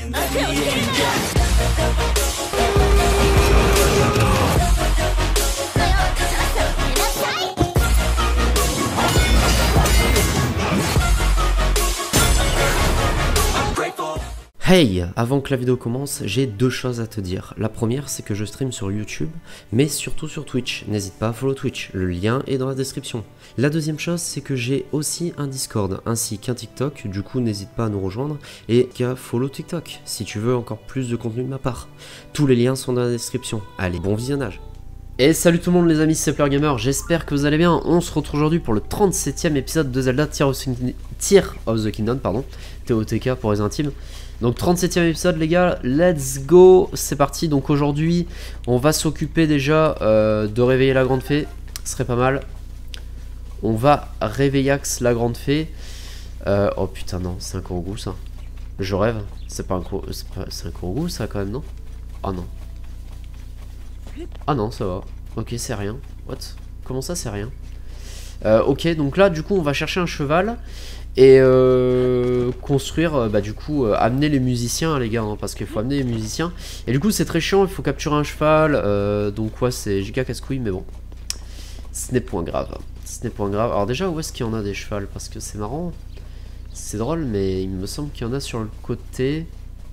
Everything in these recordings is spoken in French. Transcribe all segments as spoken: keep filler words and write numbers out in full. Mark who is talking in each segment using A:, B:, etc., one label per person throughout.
A: Hey, avant que la vidéo commence, j'ai deux choses à te dire. La première, c'est que je stream sur YouTube, mais surtout sur Twitch. N'hésite pas à follow Twitch, le lien est dans la description. La deuxième chose, c'est que j'ai aussi un Discord, ainsi qu'un TikTok, du coup n'hésite pas à nous rejoindre, et qu'à follow TikTok, si tu veux encore plus de contenu de ma part. Tous les liens sont dans la description. Allez, bon visionnage. Et salut tout le monde les amis, c'est Plurgamer, j'espère que vous allez bien. On se retrouve aujourd'hui pour le trente-septième épisode de Zelda Tears of, Tears of the Kingdom, pardon, T O T K pour les intimes. Donc trente-septième épisode les gars, let's go, c'est parti. Donc aujourd'hui on va s'occuper déjà euh, de réveiller la grande fée, ce serait pas mal. On va réveillax la grande fée. euh, Oh putain non, c'est un Korogu ça. Je rêve, c'est pas un Korogu, c'est un Korogu ça quand même non. Ah non. Ah non ça va, ok c'est rien. What? Comment ça c'est rien? euh, Ok donc là du coup on va chercher un cheval. Et euh, construire, euh, bah du coup, euh, amener les musiciens, les gars, hein, parce qu'il faut amener les musiciens. Et du coup, c'est très chiant, il faut capturer un cheval. Euh, donc, ouais, c'est giga casse-couille, mais bon. Ce n'est point grave. Ce n'est point grave. Alors, déjà, où est-ce qu'il y en a des chevals? Parce que c'est marrant. C'est drôle, mais il me semble qu'il y en a sur le côté.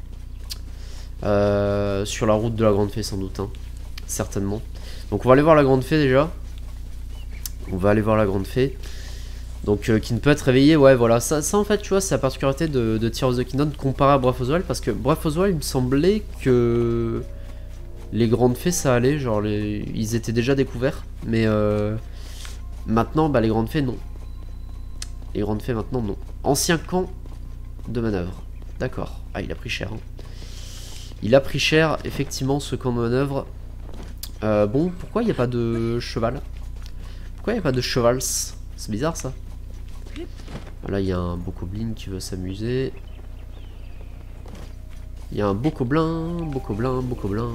A: Euh, sur la route de la Grande Fée, sans doute. Hein. Certainement. Donc, on va aller voir la Grande Fée déjà. On va aller voir la Grande Fée. Donc euh, qui ne peut être réveillé, ouais voilà, ça, ça en fait tu vois c'est la particularité de, de Tears of the Kingdom comparé à Breath of the Wild, parce que Breath of the Wild il me semblait que les grandes fées ça allait, genre les... ils étaient déjà découverts, mais euh... maintenant bah les grandes fées non. Les grandes fées maintenant non. Ancien camp de manœuvre, d'accord, ah il a pris cher. Hein. Il a pris cher effectivement ce camp de manœuvre. Euh, bon pourquoi il n'y a pas de cheval? Pourquoi il n'y a pas de chevals? C'est bizarre ça. Là il y a un bokoblin qui veut s'amuser. Il y a un bokoblin, bokoblin, bokoblin.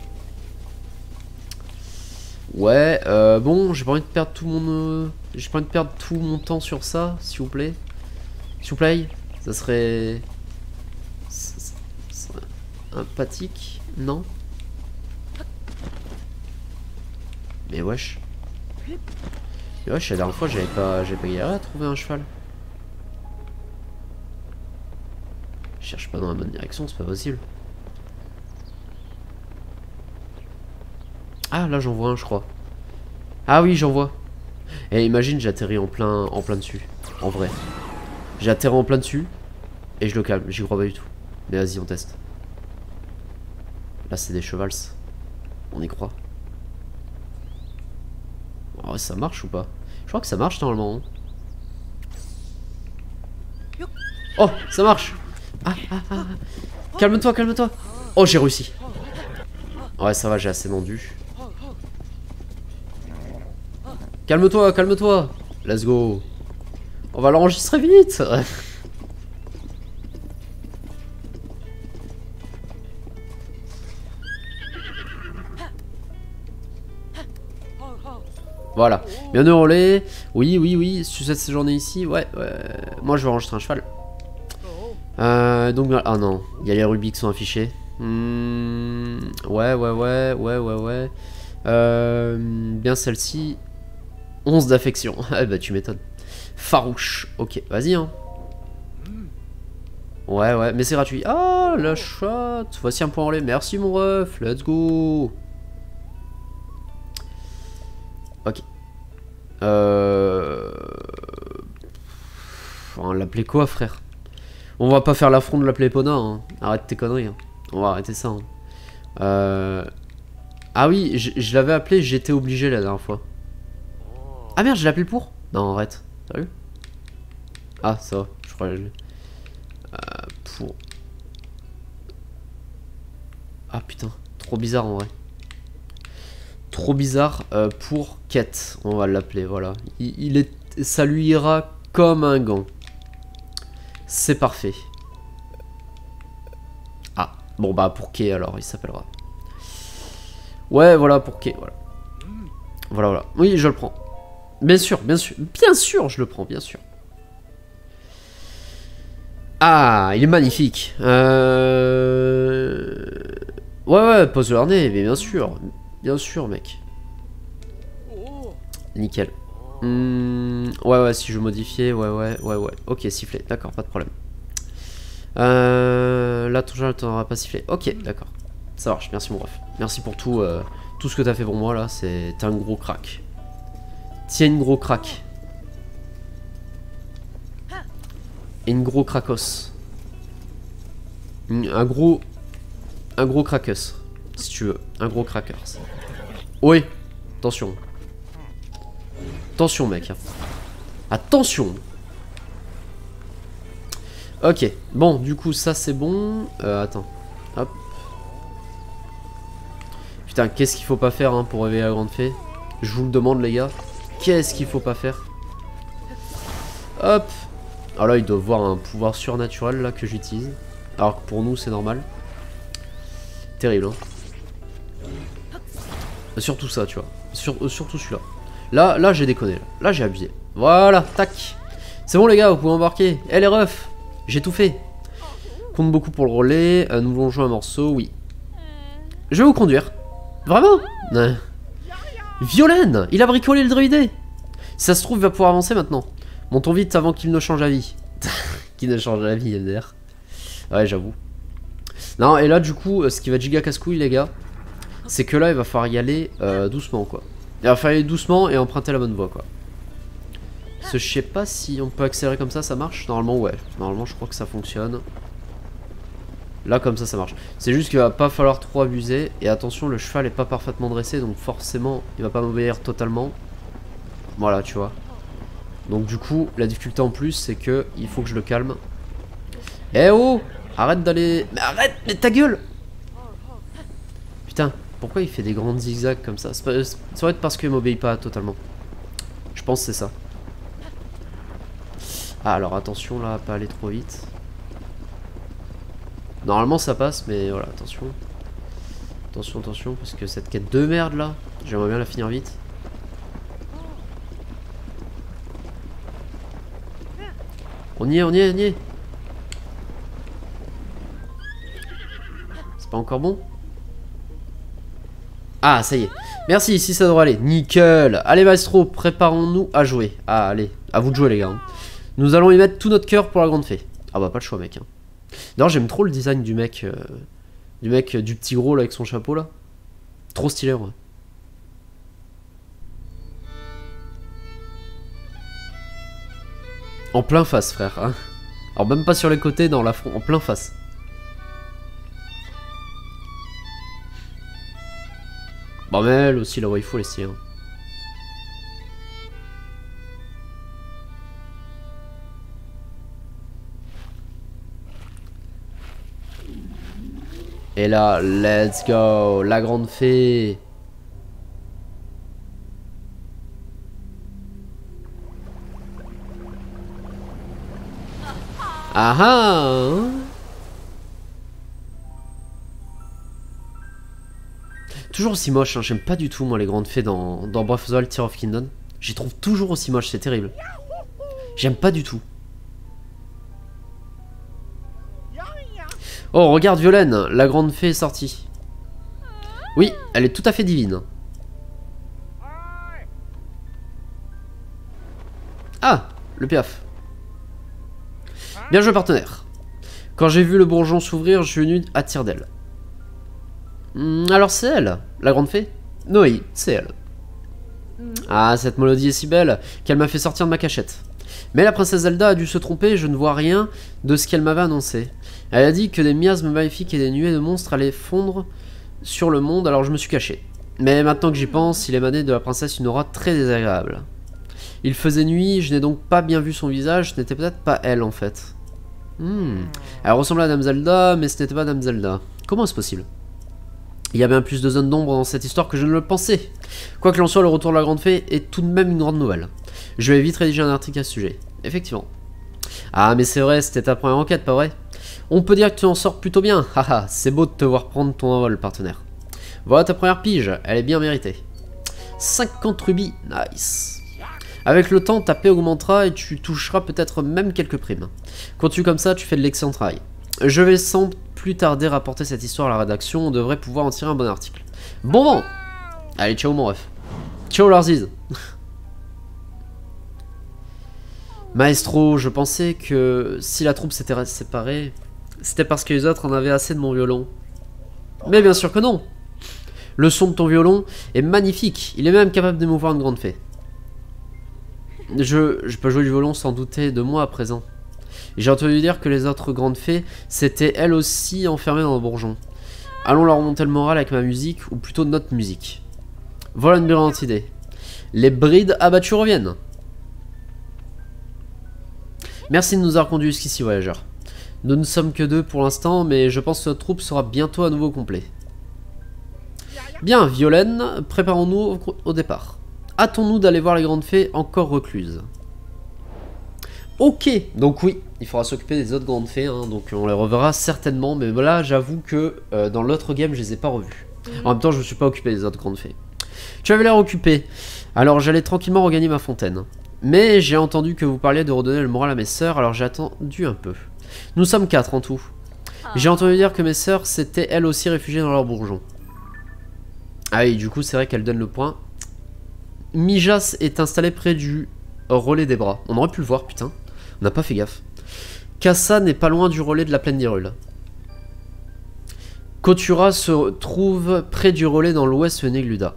A: Ouais, euh, bon, j'ai pas envie de perdre tout mon, euh, j'ai pas envie de perdre tout mon temps sur ça, s'il vous plaît. S'il vous plaît, ça serait, ça serait empathique, non? Mais wesh. Mais wesh, la dernière fois j'avais pas, j'avais pas galéré à trouver un cheval. Je cherche pas dans la bonne direction, c'est pas possible. Ah là j'en vois un je crois. Ah oui j'en vois. Et imagine j'atterris en plein, en plein dessus. En vrai. J'atterris en plein dessus. Et je le calme, j'y crois pas du tout. Mais vas-y on teste. Là c'est des chevals. On y croit. Oh, ça marche ou pas? Je crois que ça marche normalement. Hein. Oh ça marche. Ah, ah, ah. Calme-toi, calme-toi. Oh, j'ai réussi. Ouais, ça va, j'ai assez vendu. Calme-toi, calme-toi. Let's go. On va l'enregistrer vite. Voilà. Bien hurlé. Oui, oui, oui. Sur cette journée ici, ouais, ouais. Moi, je vais enregistrer un cheval. Euh, donc, ah non, il y a les rubis qui sont affichés. Mmh, ouais, ouais, ouais, ouais, ouais, ouais. Euh, bien celle-ci. onze d'affection. Ah bah, tu m'étonnes. Farouche. Ok, vas-y, hein. Ouais, ouais, mais c'est gratuit. Ah, la chatte. Voici un point en lait. Merci, mon ref. Let's go. Ok. Euh... On l'appelait quoi, frère? On va pas faire l'affront de l'appeler Epona, hein. Arrête tes conneries, hein. On va arrêter ça. Hein. Euh... Ah oui, je, je l'avais appelé, j'étais obligé la dernière fois. Ah merde, je l'ai appelé pour? Non, arrête. Sérieux? Ah, ça va, je crois que je l'ai. Euh, pour... Ah putain, trop bizarre en vrai. Trop bizarre euh, pour quête, on va l'appeler, voilà. Il, il est... Ça lui ira comme un gant. C'est parfait. Ah, bon bah pour Kay alors, il s'appellera. Ouais, voilà, pour Kay, voilà. Voilà, voilà. Oui, je le prends. Bien sûr, bien sûr. Bien sûr, je le prends, bien sûr. Ah, il est magnifique. Euh... Ouais, ouais, pose le harnais, mais bien sûr. Bien sûr, mec. Nickel. Mmh, ouais, ouais, si je modifiais, ouais, ouais, ouais, ouais. Ok, sifflet, d'accord, pas de problème. Euh... Là, ton jeu, t'en auras pas sifflé. Ok, d'accord. Ça marche, merci mon ref. Merci pour tout, euh, tout ce que t'as fait pour moi, là. C'est un gros crack. Tiens, une gros crack. Et une gros crackos. Un gros... Un gros crackers, si tu veux. Un gros crackers. Oui, attention. Attention, mec. Attention. Ok, bon, du coup, ça c'est bon. Euh, attends. Hop. Putain, qu'est-ce qu'il faut pas faire hein, pour réveiller la grande fée? Je vous le demande, les gars. Qu'est-ce qu'il faut pas faire? Hop. Alors là, il doit voir un pouvoir surnaturel là que j'utilise. Alors que pour nous, c'est normal. Terrible, hein. Surtout ça, tu vois. Sur, euh, surtout celui-là. Là, là j'ai déconné. Là, là j'ai abusé. Voilà, tac. C'est bon, les gars, vous pouvez embarquer. Eh, les refs, j'ai tout fait. Compte beaucoup pour le relais. Euh, nous voulons jouer un morceau, oui. Je vais vous conduire. Vraiment ouais. Violaine, il a bricolé le druidé. Si ça se trouve, il va pouvoir avancer maintenant. Montons vite avant qu'il ne change la vie. Qu'il ne change la vie, M D R. Ouais, j'avoue. Non, et là, du coup, ce qui va être giga casse-couille, les gars, c'est que là, il va falloir y aller euh, doucement, quoi. Il va falloir y aller doucement et emprunter la bonne voie, quoi. Parce que je sais pas si on peut accélérer comme ça, ça marche. Normalement, ouais. Normalement, je crois que ça fonctionne. Là, comme ça, ça marche. C'est juste qu'il va pas falloir trop abuser. Et attention, le cheval est pas parfaitement dressé, donc forcément, il va pas m'obéir totalement. Voilà, tu vois. Donc, du coup, la difficulté en plus, c'est que il faut que je le calme. Eh oh! Arrête d'aller... Mais arrête! Mais ta gueule! Putain, pourquoi il fait des grandes zigzags comme ça? Ça va être parce qu'il m'obéit pas totalement. Je pense que c'est ça. Ah, alors attention là, pas aller trop vite. Normalement ça passe, mais voilà, attention. Attention, attention, parce que cette quête de merde là, j'aimerais bien la finir vite. On y est, on y est, on y est. C'est pas encore bon? Ah, ça y est. Merci, ici ça devrait aller. Nickel. Allez, maestro, préparons-nous à jouer. Ah, allez, à vous de jouer, les gars. Nous allons y mettre tout notre cœur pour la grande fée. Ah bah, pas le choix, mec. Hein. D'ailleurs, j'aime trop le design du mec. Euh, du mec, du petit gros, là, avec son chapeau, là. Trop stylé, ouais. En plein face, frère. Hein. Alors, même pas sur les côtés, dans la front, en plein face. Bon, mais elle aussi, la waifu, les stylée. Hein. Et là, let's go, la grande fée. Ah ah. Toujours aussi moche, hein. J'aime pas du tout moi les grandes fées dans, dans Breath of the Wild Tears of Kingdom. J'y trouve toujours aussi moche, c'est terrible. J'aime pas du tout. Oh, regarde Violaine, la grande fée est sortie. Oui, elle est tout à fait divine. Ah, le piaf. Bien joué partenaire. Quand j'ai vu le bourgeon s'ouvrir, je suis venu à tire d'aile. Hmm, alors c'est elle, la grande fée? Oui, c'est elle. Ah, cette mélodie est si belle qu'elle m'a fait sortir de ma cachette. Mais la princesse Zelda a dû se tromper, je ne vois rien de ce qu'elle m'avait annoncé. Elle a dit que des miasmes maléfiques et des nuées de monstres allaient fondre sur le monde, alors je me suis caché. Mais maintenant que j'y pense, il émanait de la princesse une aura très désagréable. Il faisait nuit, je n'ai donc pas bien vu son visage, ce n'était peut-être pas elle en fait. Hmm. Elle ressemblait à Dame Zelda, mais ce n'était pas Dame Zelda. Comment est-ce possible? Il y a bien plus de zones d'ombre dans cette histoire que je ne le pensais. Quoi que l'en soit, le retour de la grande fée est tout de même une grande nouvelle. Je vais vite rédiger un article à ce sujet. Effectivement. Ah, mais c'est vrai, c'était ta première enquête, pas vrai? On peut dire que tu en sors plutôt bien. Haha, c'est beau de te voir prendre ton envol, partenaire. Voilà ta première pige, elle est bien méritée. cinquante rubis, nice. Avec le temps, ta paix augmentera et tu toucheras peut-être même quelques primes. Continue comme ça, tu fais de l'excellent travail. Je vais sans plus tarder rapporter cette histoire à la rédaction, on devrait pouvoir en tirer un bon article. Bon vent. Allez, ciao mon ref. Ciao Larziz. Maestro, je pensais que si la troupe s'était séparée, c'était parce que les autres en avaient assez de mon violon. Mais bien sûr que non. Le son de ton violon est magnifique, il est même capable d'émouvoir une grande fée. Je, je peux jouer du violon sans douter de moi à présent. J'ai entendu dire que les autres grandes fées s'étaient elles aussi enfermées dans le bourgeon. Allons leur remonter le moral avec ma musique, ou plutôt notre musique. Voilà une brillante idée. Les brides abattues reviennent. Merci de nous avoir conduits jusqu'ici, voyageurs. Nous ne sommes que deux pour l'instant, mais je pense que notre troupe sera bientôt à nouveau complet. Bien, Violaine, préparons-nous au, au départ. Hâtons-nous d'aller voir les grandes fées encore recluses. Ok, donc oui, il faudra s'occuper des autres grandes fées, hein, donc on les reverra certainement, mais là j'avoue que euh, dans l'autre game je les ai pas revues. En même temps je me suis pas occupé des autres grandes fées. Tu avais l'air occupé, alors j'allais tranquillement regagner ma fontaine. Mais j'ai entendu que vous parliez de redonner le moral à mes sœurs, alors j'ai attendu un peu. Nous sommes quatre en tout. J'ai entendu dire que mes sœurs s'étaient elles aussi réfugiées dans leur bourgeon. Ah oui, du coup c'est vrai qu'elle donne le point. Mijas est installé près du relais des bras. On aurait pu le voir, putain. On n'a pas fait gaffe. Kassa n'est pas loin du relais de la plaine d'Hyrule. Kotura se trouve près du relais dans l'ouest de Negluda.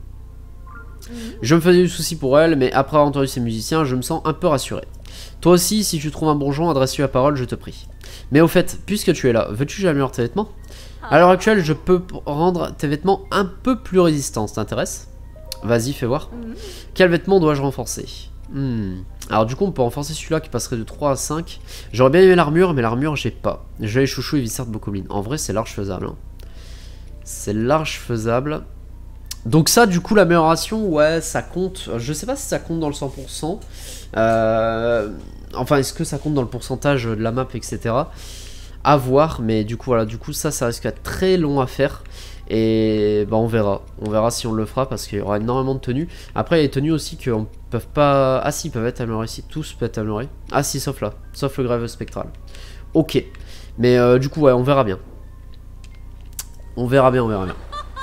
A: Je me faisais du souci pour elle, mais après avoir entendu ces musiciens, je me sens un peu rassuré. Toi aussi, si tu trouves un bourgeon, adresse-lui la parole, je te prie. Mais au fait, puisque tu es là, veux-tu que j'améliore tes vêtements? À l'heure actuelle, je peux rendre tes vêtements un peu plus résistants, ça t'intéresse? Vas-y, fais voir. Quel vêtement dois-je renforcer? hmm. Alors du coup, on peut renforcer celui-là qui passerait de trois à cinq. J'aurais bien aimé l'armure, mais l'armure, j'ai pas. J'ai les chouchous et Vissard de Bokoblin. En vrai, c'est large faisable. Hein. C'est large faisable. Donc ça, du coup, l'amélioration, ouais, ça compte. Je sais pas si ça compte dans le cent pour cent. Euh... Enfin, est-ce que ça compte dans le pourcentage de la map, et cetera. À voir, mais du coup, voilà, du coup, ça, ça risque d'être très long à faire. Et bah, on verra. On verra si on le fera parce qu'il y aura énormément de tenues. Après, il y a des tenues aussi qu'on peuvent pas... Ah si, ils peuvent être améliorés ici. Tous peuvent être améliorés. Ah si, sauf là. Sauf le grève spectral. Ok. Mais euh, du coup, ouais, on verra bien. On verra bien, on verra bien.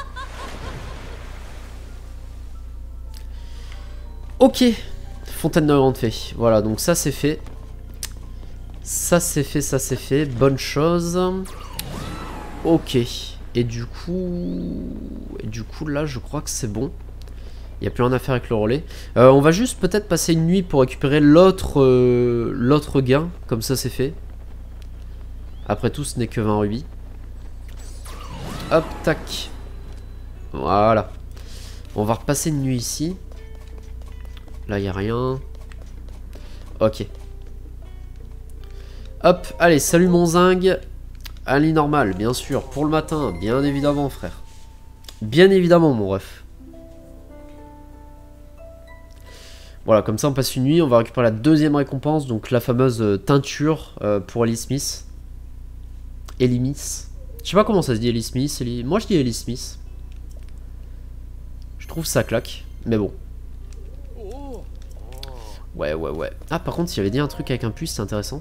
A: Ok, fontaine de grande fée. Voilà, donc ça c'est fait. Ça c'est fait, ça c'est fait. Bonne chose. Ok. Et du coup... Et du coup là je crois que c'est bon. Il n'y a plus rien à faire avec le relais. Euh, on va juste peut-être passer une nuit pour récupérer l'autre euh, l'autre gain. Comme ça c'est fait. Après tout ce n'est que vingt rubis. Hop, tac. Voilà. On va repasser une nuit ici. Là, il n'y a rien. Ok. Hop, allez, salut mon zinc. Un lit normal, bien sûr. Pour le matin, bien évidemment, frère. Bien évidemment, mon ref. Voilà, comme ça, on passe une nuit. On va récupérer la deuxième récompense. Donc, la fameuse euh, teinture euh, pour Ellie Smith. Ellie Smith. Je sais pas comment ça se dit, Ellie Smith. Ellie... Moi, je dis Ellie Smith. Je trouve ça claque. Mais bon. Ouais, ouais, ouais. Ah, par contre, s'il y avait dit un truc avec un puce, c'est intéressant.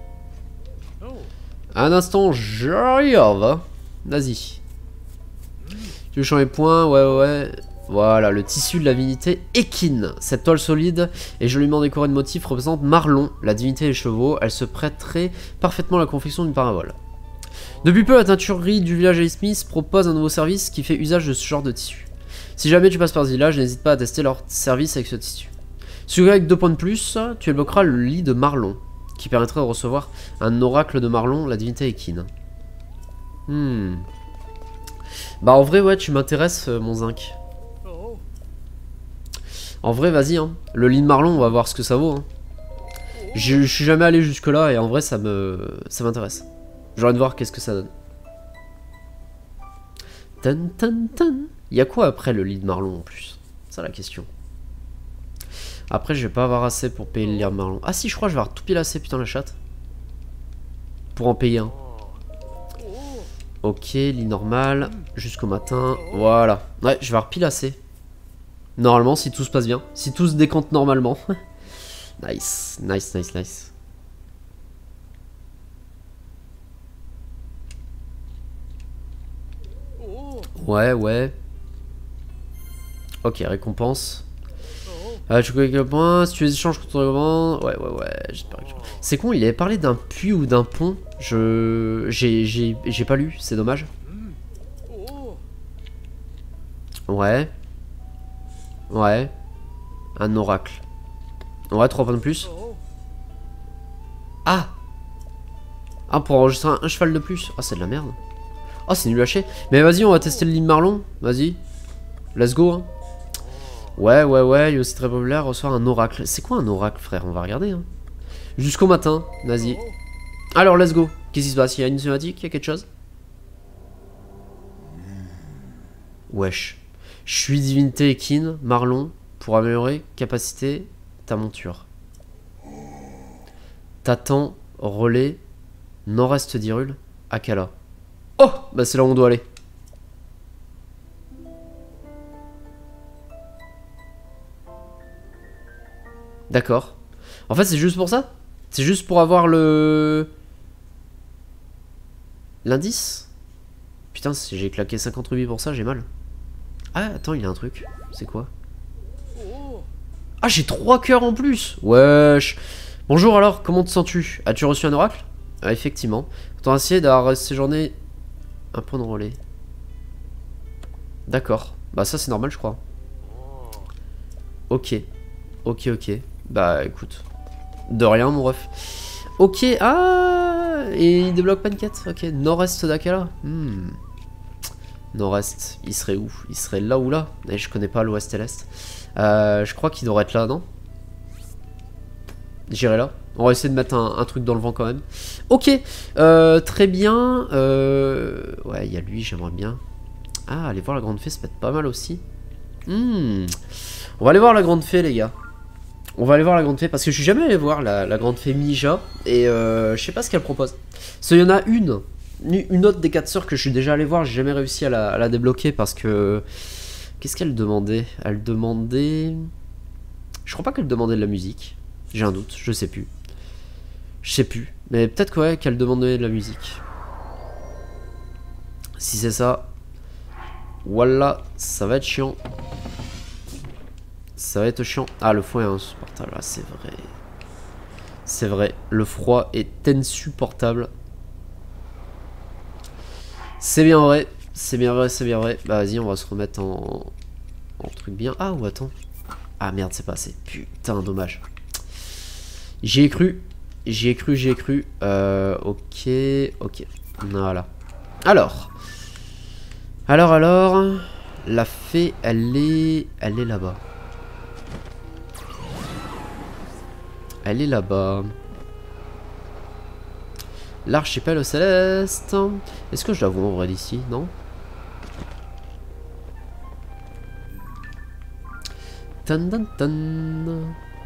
A: Un instant, j'arrive. Vas-y. Tu veux changer de point? Ouais, ouais. Voilà, le tissu de la divinité Ekin. Cette toile solide et joliment décorée de motifs représente Marlon, la divinité des chevaux. Elle se prêterait parfaitement à la confection d'une parabole. Depuis peu, la teinturerie du village Ellie Smith propose un nouveau service qui fait usage de ce genre de tissu. Si jamais tu passes par ce village, n'hésite pas à tester leur service avec ce tissu. Si tu avec deux points de plus, tu débloqueras le lit de Marlon, qui permettrait de recevoir un oracle de Marlon, la divinité Ekin. Hmm. Bah en vrai, ouais, tu m'intéresses, euh, mon zinc. En vrai, vas-y, hein. Le lit de Marlon, on va voir ce que ça vaut. Hein. Je suis jamais allé jusque là et en vrai, ça me, ça m'intéresse. J'ai envie de voir qu'est-ce que ça donne. Tan, tan, tan. Il y a quoi après le lit de Marlon en plus? C'est ça la question. Après, je vais pas avoir assez pour payer le lit de Marlon. Ah si, je crois que je vais avoir tout pile assez, putain la chatte. Pour en payer un. Ok, lit normal. Jusqu'au matin. Voilà. Ouais, je vais avoir pile assez. Normalement, si tout se passe bien. Si tout se décompte normalement. Nice, nice, nice, nice. Ouais, ouais. Ok, récompense. Euh, tu connais quel point? Si tu les échanges contre le vent. Ouais, ouais, ouais. J'espère que... C'est con, il avait parlé d'un puits ou d'un pont. Je. J'ai pas lu, c'est dommage. Ouais. Ouais. Un oracle. Ouais, trois points de plus. Ah! Ah, pour enregistrer un, un cheval de plus. Ah, c'est de la merde. Ah, c'est nul à chier. Mais vas-y, on va tester le lit marlon. Vas-y. Let's go. Hein. Ouais, ouais, ouais. Il est aussi très populaire. Recevoir un oracle. C'est quoi un oracle, frère? On va regarder. Hein. Jusqu'au matin. Vas-y. Alors, let's go. Qu'est-ce qui se passe? Il y a une cinématique? Il y a quelque chose? Wesh. Je suis divinité équine, marlon, pour améliorer capacité ta monture. T'attends, relais, nord-est d'Hyrule, Akkala. Oh! Bah c'est là où on doit aller. D'accord. En fait c'est juste pour ça? C'est juste pour avoir le... L'indice? Putain, si j'ai claqué cinquante rubis pour ça, j'ai mal. Ah, attends, il y a un truc. C'est quoi? Ah, j'ai trois cœurs en plus. Wesh. Bonjour alors, comment te sens-tu? As-tu reçu un oracle? Ah, effectivement. Ton essayé d'avoir séjourné un point de relais. D'accord. Bah ça c'est normal je crois. Ok. Ok, ok. Bah écoute. De rien mon ref. Ok, ah. Et il débloque pas une quête. Ok, nord-est d'Akkala. Hmm. Nord-est, il serait où? Il serait là ou là? Et je connais pas l'ouest et l'est. Euh, je crois qu'il devrait être là, non? J'irai là. On va essayer de mettre un, un truc dans le vent quand même. Ok, euh, très bien. Euh, ouais, il y a lui, j'aimerais bien. Ah, aller voir la grande fée, ça peut être pas mal aussi. Hmm. On va aller voir la grande fée, les gars. On va aller voir la grande fée, parce que je suis jamais allé voir la, la grande fée Mija. Et euh, je sais pas ce qu'elle propose. Parce qu'il y en a une. Une autre des quatre sœurs que je suis déjà allé voir, j'ai jamais réussi à la, à la débloquer parce que... Qu'est-ce qu'elle demandait? Elle demandait... Je crois pas qu'elle demandait de la musique. J'ai un doute, je sais plus. Je sais plus. Mais peut-être que ouais, qu'elle demandait de la musique. Si c'est ça... Voilà, ça va être chiant. Ça va être chiant. Ah, le froid est insupportable. Ah, c'est vrai. C'est vrai. Le froid est insupportable. C'est bien vrai, c'est bien vrai, c'est bien vrai. Bah vas-y, on va se remettre en... en truc bien. Ah ou attends. Ah merde, c'est pas assez. Putain, dommage. J'y ai cru, j'y ai cru, j'y ai cru. Euh, ok, ok. Voilà. Alors. Alors, alors. La fée, elle est... Elle est là-bas. Elle est là-bas. L'archipel céleste. Est-ce que je dois vous en vrai d'ici? Non? Tan tan tan.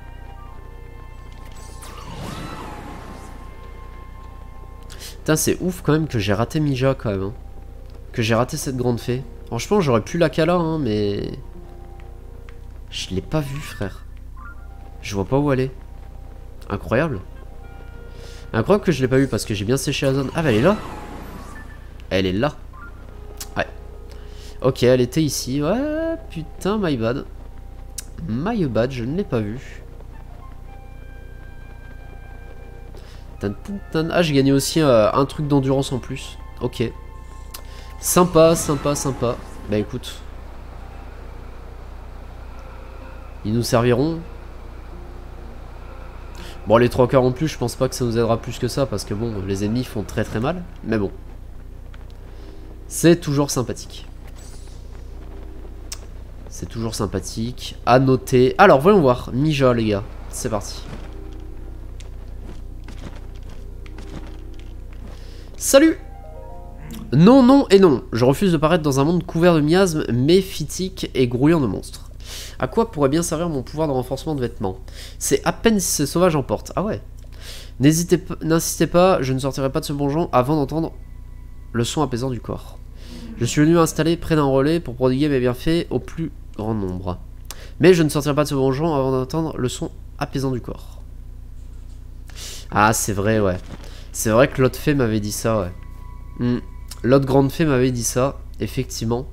A: Putain, c'est ouf quand même que j'ai raté Mija quand même. Hein. Que j'ai raté cette grande fée. Franchement, j'aurais pu la cala, hein, mais... Je l'ai pas vue, frère. Je vois pas où elle est. Incroyable. Incroyable que je l'ai pas eu parce que j'ai bien séché la zone. Ah bah elle est là. Elle est là. Ouais. Ok, elle était ici. Ouais, putain, my bad. My bad, je ne l'ai pas vue. Tan, tan, tan. Ah, j'ai gagné aussi euh, un truc d'endurance en plus. Ok. Sympa, sympa, sympa. Bah écoute. Ils nous serviront. Bon, les trois cœurs en plus, je pense pas que ça nous aidera plus que ça, parce que bon, les ennemis font très très mal, mais bon. C'est toujours sympathique. C'est toujours sympathique. À noter. Alors, voyons voir. Mija, les gars. C'est parti. Salut! Non, non et non. Je refuse de paraître dans un monde couvert de miasmes, méphitique et grouillant de monstres. À quoi pourrait bien servir mon pouvoir de renforcement de vêtements? C'est à peine si ces sauvages en portent. Ah ouais. N'hésitez pas, n'insistez pas, je ne sortirai pas de ce donjon avant d'entendre le son apaisant du corps. Je suis venu m'installer près d'un relais pour prodiguer mes bienfaits au plus grand nombre. Mais je ne sortirai pas de ce donjon avant d'entendre le son apaisant du corps. Ah, c'est vrai, ouais. C'est vrai que l'autre fée m'avait dit ça, ouais. Hmm. L'autre grande fée m'avait dit ça, effectivement.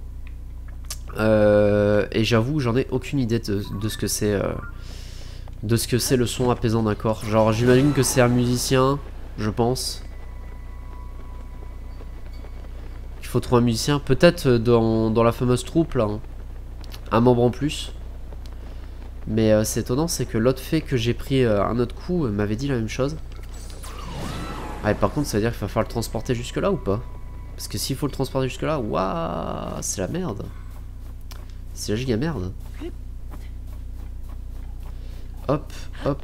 A: Euh, et j'avoue, j'en ai aucune idée de, de ce que c'est... Euh, de ce que c'est le son apaisant d'un corps. Genre, j'imagine que c'est un musicien, je pense. Il faut trouver un musicien. Peut-être dans, dans la fameuse troupe, là. Hein. Un membre en plus. Mais euh, c'est étonnant, c'est que l'autre fée que j'ai pris euh, un autre coup euh, m'avait dit la même chose. Ah, et par contre, ça veut dire qu'il va falloir le transporter jusque là ou pas? Parce que s'il faut le transporter jusque là, waouh, c'est la merde. C'est la giga merde. Hop, hop.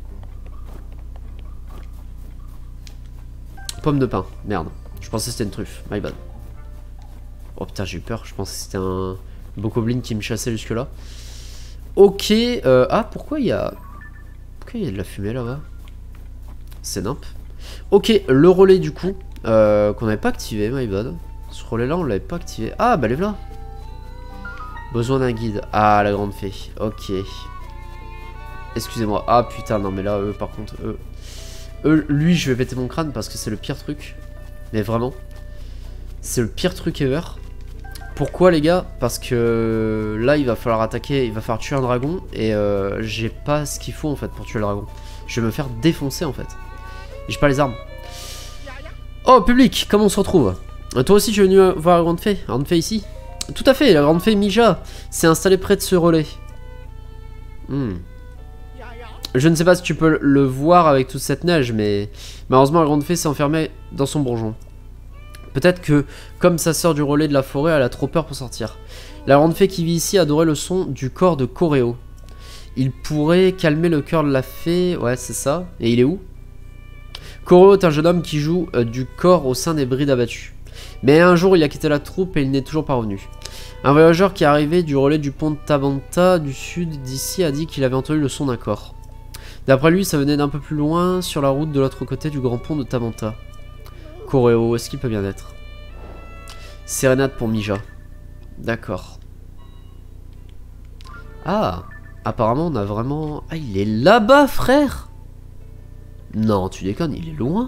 A: Pomme de pain, merde. Je pensais que c'était une truffe, my bad. Oh putain, j'ai eu peur, je pensais que c'était un bokoblin qui me chassait jusque là. Ok, euh, ah pourquoi il y a... Pourquoi il y a de la fumée là-bas? C'est nimp. Ok, le relais du coup, euh, qu'on n'avait pas activé, my bad. Ce relais là on l'avait pas activé. Ah bah les voilà. Besoin d'un guide. Ah la grande fée, ok. Excusez-moi, ah putain non mais là eux par contre, eux... eux lui je vais péter mon crâne parce que c'est le pire truc. Mais vraiment. C'est le pire truc ever. Pourquoi les gars? Parce que là il va falloir attaquer, il va falloir tuer un dragon. Et euh, j'ai pas ce qu'il faut en fait pour tuer le dragon. Je vais me faire défoncer en fait. J'ai pas les armes. Oh public, comment on se retrouve? Toi aussi tu es venu voir la grande fée? La grande fée ici? Tout à fait, la grande fée Mija s'est installée près de ce relais. Hmm. Je ne sais pas si tu peux le voir avec toute cette neige, mais malheureusement la grande fée s'est enfermée dans son bourgeon. Peut-être que, comme sa sœur du relais de la forêt, elle a trop peur pour sortir. La grande fée qui vit ici adorait le son du corps de Coreo. Il pourrait calmer le cœur de la fée... Ouais, c'est ça. Et il est où? Coreo est un jeune homme qui joue euh, du corps au sein des brides abattues. Mais un jour, il a quitté la troupe et il n'est toujours pas revenu. Un voyageur qui est arrivé du relais du pont de Tabanta, du sud d'ici, a dit qu'il avait entendu le son d'un corps. D'après lui, ça venait d'un peu plus loin, sur la route de l'autre côté du grand pont de Tabanta. Coreo, est-ce qu'il peut bien être? Sérénade pour Mija. D'accord. Ah, apparemment on a vraiment... Ah, il est là-bas, frère! Non, tu déconnes, il est loin.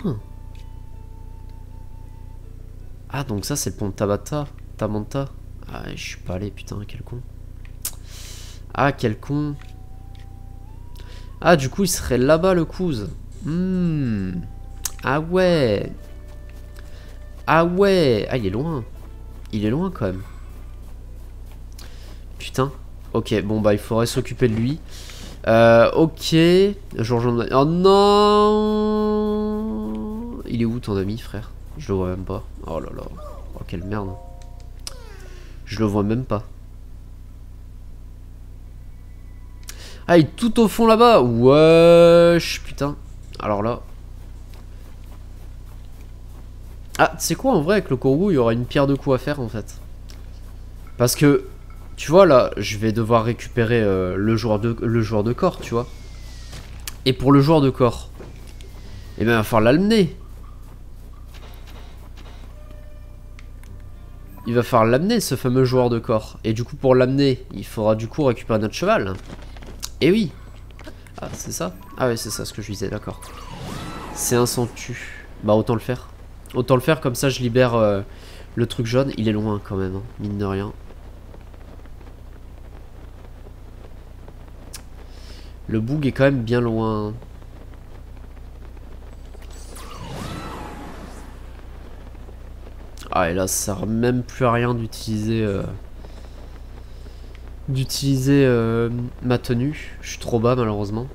A: Ah, donc ça, c'est le pont de Tabata. Tabanta. Ah, je suis pas allé, putain, quel con. Ah, quel con. Ah, du coup, il serait là-bas, le couze. Hmm. Ah ouais. Ah ouais. Ah, il est loin. Il est loin, quand même. Putain. Ok, bon, bah, il faudrait s'occuper de lui. Euh, ok. Je rejoins... Oh non. Il est où, ton ami, frère? Je le vois même pas. Oh là là. Oh, quelle merde. Je le vois même pas. Ah, il est tout au fond là-bas. Wesh, putain. Alors là. Ah, tu sais quoi, en vrai, avec le Kourou, il y aura une pierre de coups à faire, en fait. Parce que, tu vois, là, je vais devoir récupérer euh, le, joueur de, le joueur de corps, tu vois. Et pour le joueur de corps, eh bien, il va falloir l'amener. Il va falloir l'amener, ce fameux joueur de corps. Et du coup, pour l'amener, il faudra du coup récupérer notre cheval. Et oui. Ah, c'est ça? Ah ouais, c'est ça ce que je disais, d'accord. C'est un sanctu. Bah, autant le faire. Autant le faire, comme ça je libère euh, le truc jaune. Il est loin quand même, hein, mine de rien. Le boug est quand même bien loin. Ah, et là, ça sert même plus à rien d'utiliser... Euh, d'utiliser euh, ma tenue. Je suis trop bas, malheureusement.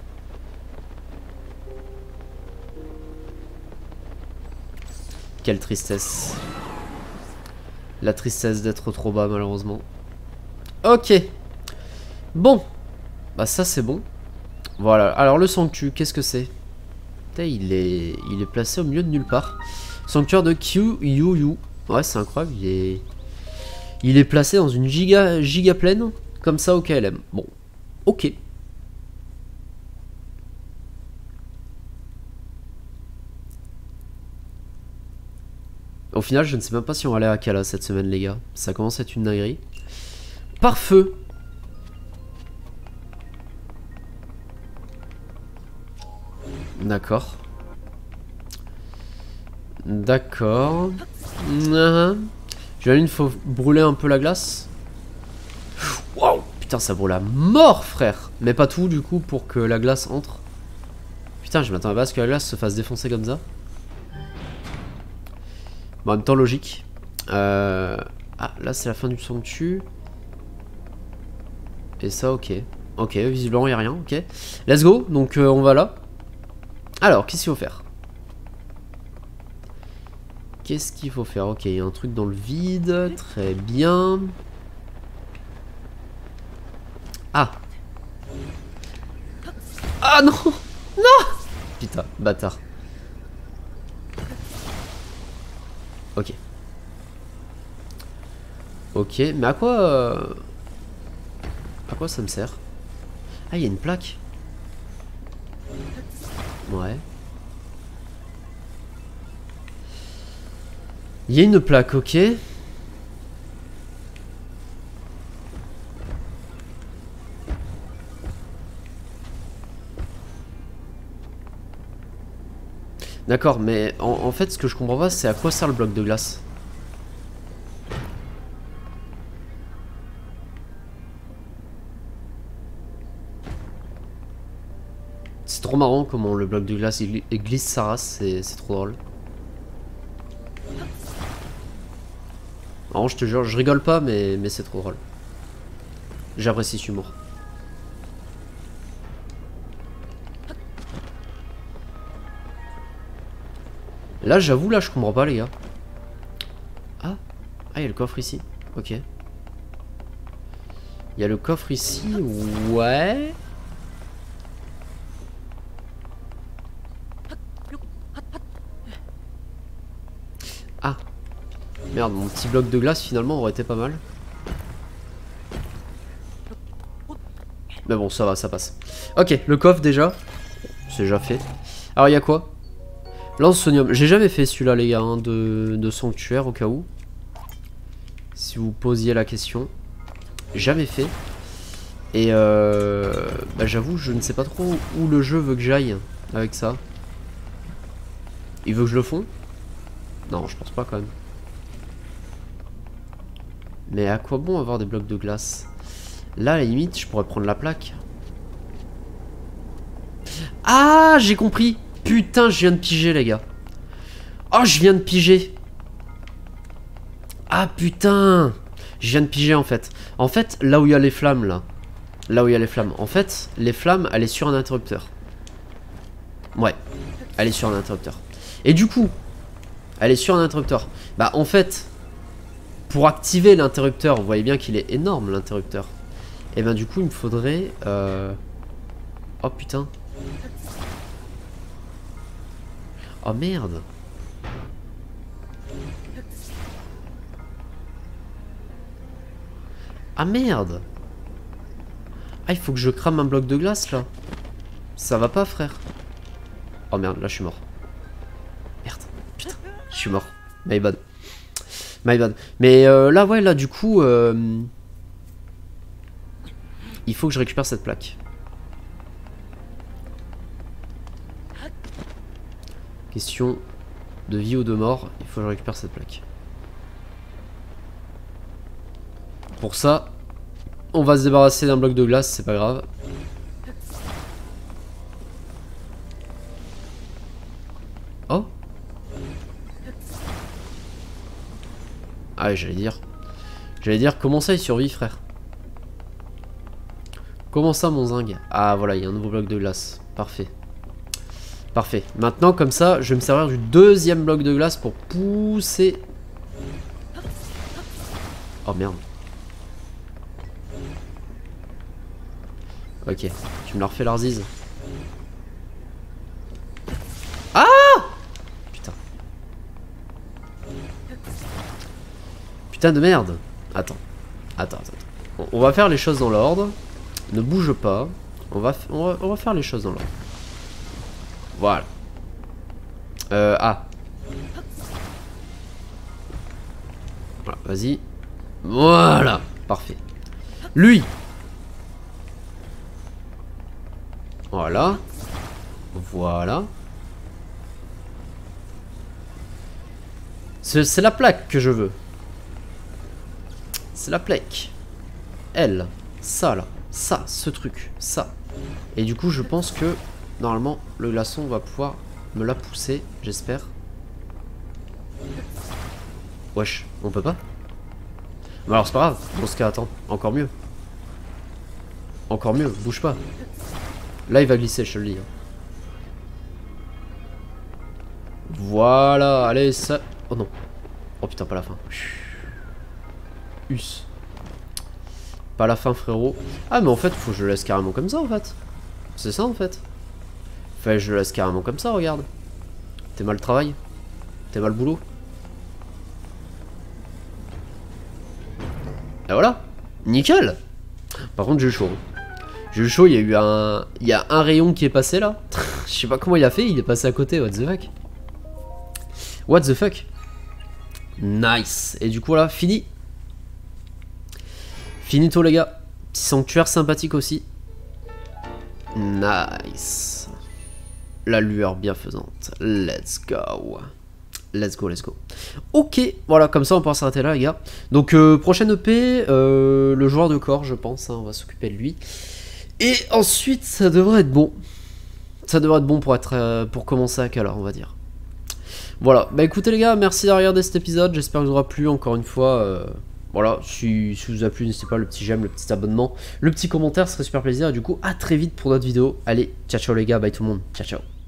A: Quelle tristesse. La tristesse d'être trop bas, malheureusement. Ok. Bon. Bah, ça, c'est bon. Voilà. Alors, le sanctuaire, qu'est-ce que c'est? Il est... il est placé au milieu de nulle part. Sanctuaire de Q Yu Yu. Ouais, c'est incroyable. Il est... il est placé dans une giga, giga plaine. Comme ça, au K L M. Bon. Ok. Au final, je ne sais même pas si on va aller à Kala cette semaine, les gars. Ça commence à être une dinguerie. Pare-feu. D'accord. D'accord. Mmh. J'imagine qu'il faut brûler un peu la glace. Waouh. Putain, ça brûle à mort, frère. Mais pas tout, du coup, pour que la glace entre. Putain, je m'attendais pas à ce que la glace se fasse défoncer comme ça. Bon, en même temps, logique. Euh... Ah, là, c'est la fin du sanctu. Et ça, ok. Ok, visiblement, il n'y a rien, ok. Let's go, donc euh, on va là. Alors, qu'est-ce qu'il faut faire? Qu'est-ce qu'il faut faire? Ok, il y a un truc dans le vide. Très bien. Ah. Ah non. Non. Putain, bâtard. Ok. Ok, mais à quoi... Euh... À quoi ça me sert? Ah, il y a une plaque. Ouais. Il y a une plaque, ok. D'accord, mais en, en fait, ce que je comprends pas, c'est à quoi sert le bloc de glace? C'est trop marrant comment le bloc de glace il, il glisse sa race, c'est trop drôle. Alors, je te jure, je rigole pas, mais, mais c'est trop drôle. J'apprécie ce humour. Là, j'avoue, là, je comprends pas, les gars. Ah, ah, il y a le coffre ici. Ok. Il y a le coffre ici, ouais. Ah. Merde, mon petit bloc de glace, finalement, aurait été pas mal. Mais bon, ça va, ça passe. Ok, le coffre, déjà. C'est déjà fait. Alors, il y a quoi? Lance-sonium. J'ai jamais fait celui-là, les gars, hein, de, de sanctuaire, au cas où. Si vous posiez la question. Jamais fait. Et euh, bah, j'avoue, je ne sais pas trop où le jeu veut que j'aille avec ça. Il veut que je le fonde? Non, je pense pas quand même. Mais à quoi bon avoir des blocs de glace? Là, à la limite, je pourrais prendre la plaque. Ah, j'ai compris. Putain, je viens de piger, les gars. Oh, je viens de piger. Ah, putain. Je viens de piger, en fait. En fait, là où il y a les flammes, là. Là où il y a les flammes. En fait, les flammes, elle est sur un interrupteur. Ouais. Elle est sur un interrupteur. Et du coup, elle est sur un interrupteur. Bah, en fait, pour activer l'interrupteur, vous voyez bien qu'il est énorme, l'interrupteur. Et ben, du coup, il me faudrait... Euh... Oh, putain. Oh, merde. Ah, merde. Ah, il faut que je crame un bloc de glace, là. Ça va pas, frère. Oh, merde, là, je suis mort. Merde. Putain, je suis mort. My bad. My bad. Mais euh, là, ouais, là, du coup... Euh... Il faut que je récupère cette plaque. Question de vie ou de mort. Il faut que je récupère cette plaque. Pour ça, on va se débarrasser d'un bloc de glace, c'est pas grave. Oh. Ah, j'allais dire. J'allais dire, comment ça il survit, frère? Comment ça, mon zinc? Ah, voilà, il y a un nouveau bloc de glace. Parfait. Parfait. Maintenant, comme ça, je vais me servir du deuxième bloc de glace pour pousser... Oh, merde. Ok. Tu me la refais, l'Arzise. Ah! Putain. Putain de merde. Attends. Attends, attends. On va faire les choses dans l'ordre. Ne bouge pas. On va, on va, on va faire les choses dans l'ordre. Voilà. Euh, ah. Voilà, vas-y. Voilà. Parfait. Lui. Voilà. Voilà. C'est la plaque que je veux. C'est la plaque. Elle. Ça là. Ça. Ce truc. Ça. Et du coup je pense que normalement le glaçon va pouvoir me la pousser. J'espère. Wesh. On peut pas? Bah alors c'est pas grave. Dans ce cas attends. Encore mieux. Encore mieux. Bouge pas. Là il va glisser je te le dis. Voilà. Allez ça. Oh non. Oh putain pas la fin. Us. Pas la fin frérot. Ah mais en fait faut que je le laisse carrément comme ça en fait. C'est ça en fait. Fait je le laisse carrément comme ça regarde. T'es mal le travail. T'es mal le boulot. Et voilà. Nickel. Par contre j'ai eu chaud. J'ai eu chaud, il y a eu un. Il y a un rayon qui est passé là. Je sais pas comment il a fait, il est passé à côté, what the fuck. What the fuck. Nice. Et du coup là, fini. Finito les gars. Petit sanctuaire sympathique aussi. Nice. La lueur bienfaisante. Let's go. Let's go, let's go. Ok, voilà, comme ça on peut s'arrêter là les gars. Donc euh, prochaine E P, euh, le joueur de corps je pense, hein, on va s'occuper de lui. Et ensuite ça devrait être bon. Ça devrait être bon pour, être, euh, pour commencer à quelle heure on va dire. Voilà, bah écoutez les gars, merci d'avoir regardé cet épisode, j'espère que ça vous aura plu encore une fois. Euh, voilà, si, si vous a plu, n'hésitez pas, le petit j'aime, le petit abonnement, le petit commentaire, ce serait super plaisir. Et du coup, à très vite pour d'autres vidéos. Allez, ciao ciao les gars, bye tout le monde, ciao ciao.